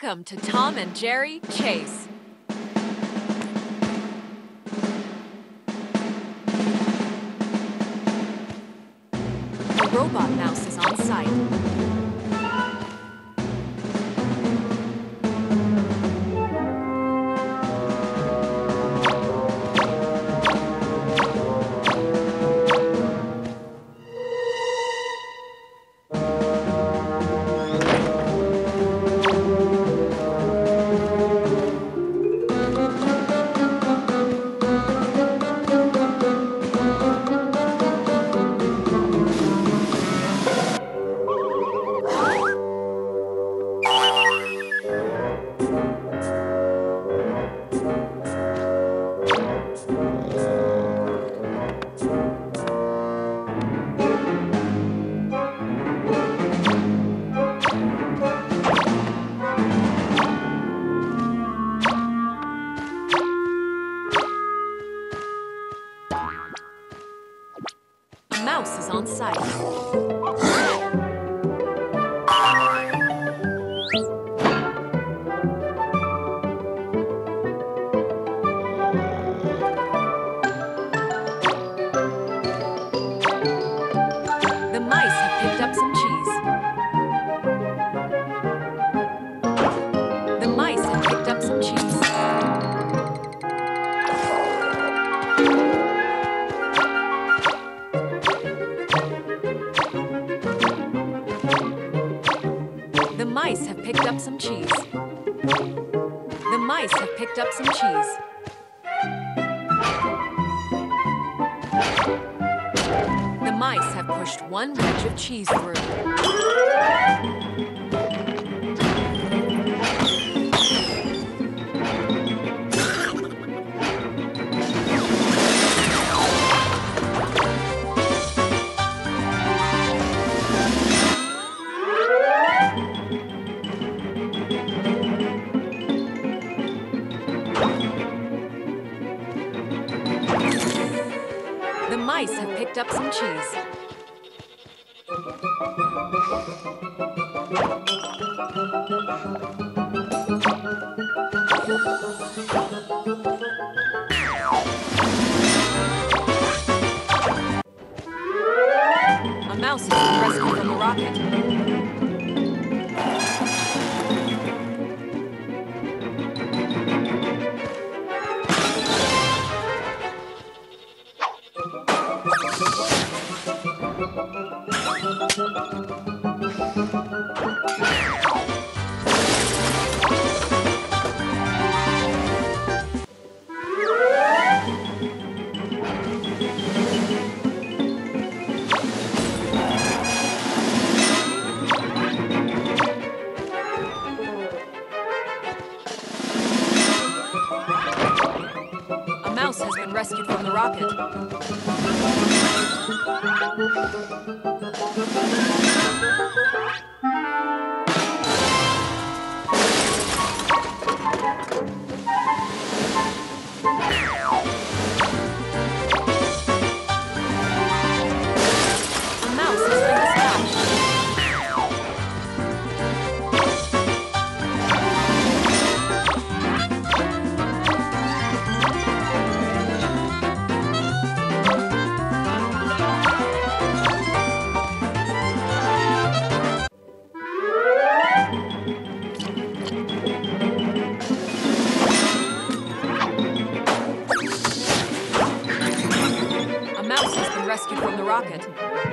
Welcome to Tom and Jerry Chase. A robot mouse is on site. A mouse is on site. The mice have picked up some cheese. The mice have picked up some cheese. The mice have picked up some cheese. The mice have picked up some cheese. The mice have pushed one wedge of cheese through. The mice have picked up some cheese. A mouse has been rescued from the rocket. A mouse has been rescued from the rocket. A mouse has been dispatched. A mouse has been rescued from the rocket.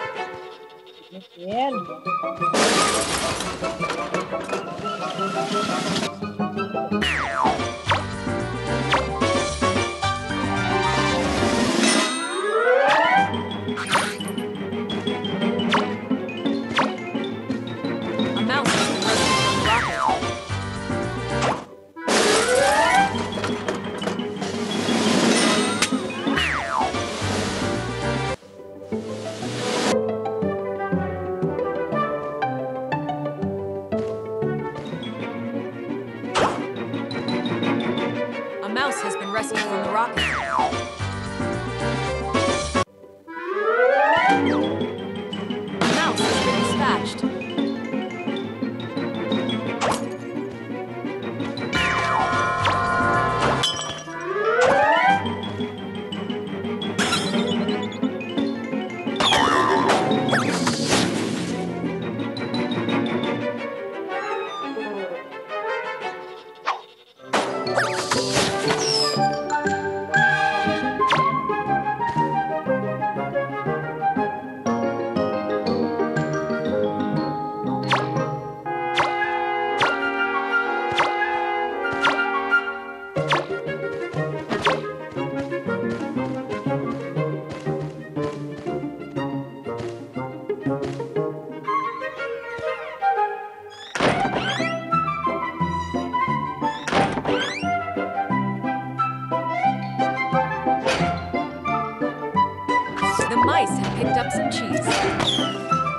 A mouse has been rescued from the rocket. mice have picked up some cheese.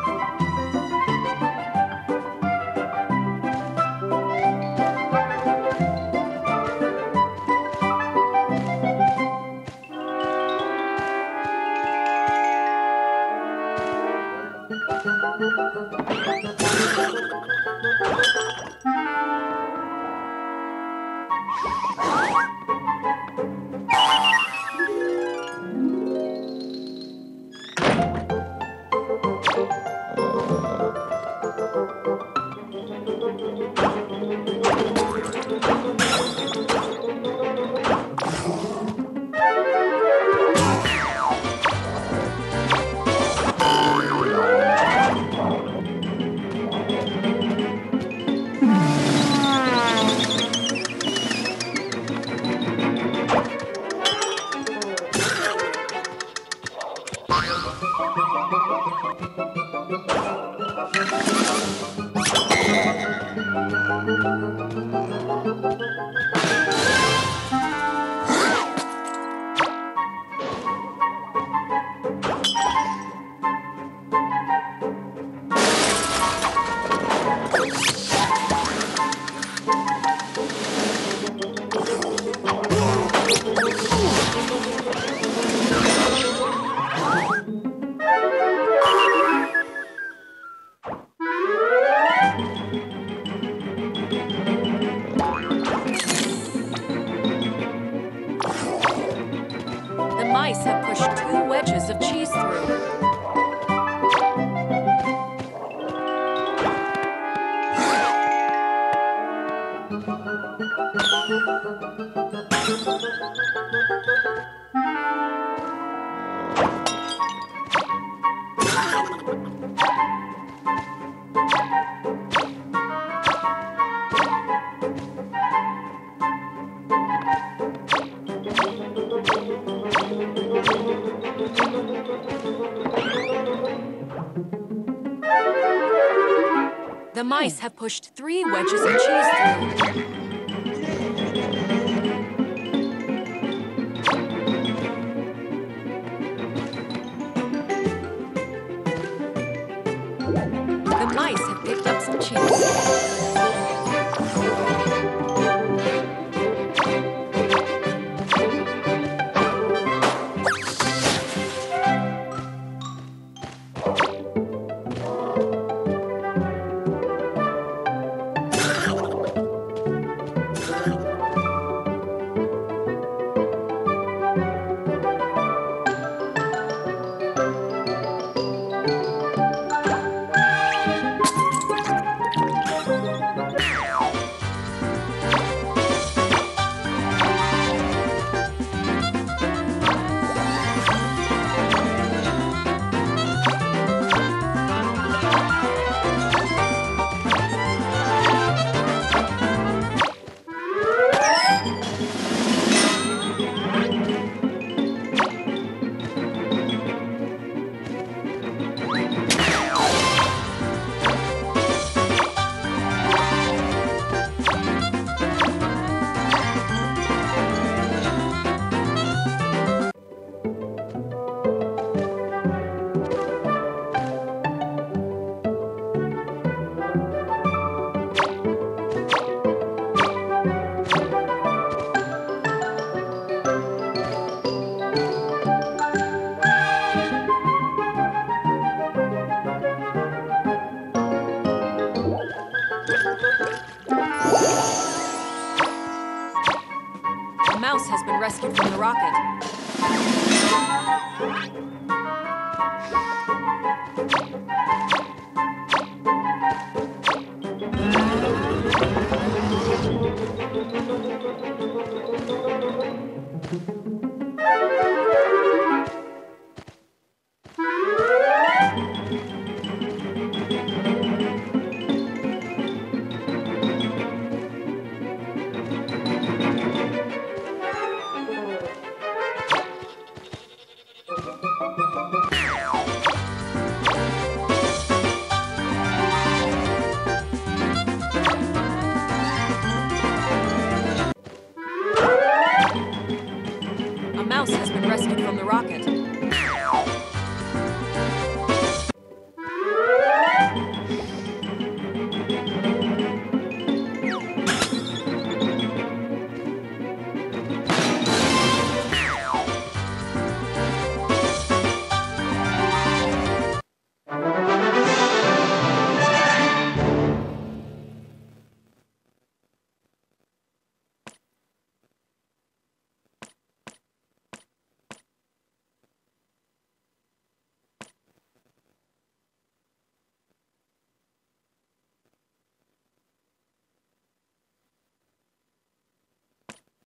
The mice have pushed 2 wedges of cheese through. The mice have pushed 3 wedges of cheese through. The mice have picked up some cheese. A mouse has been rescued from the rocket.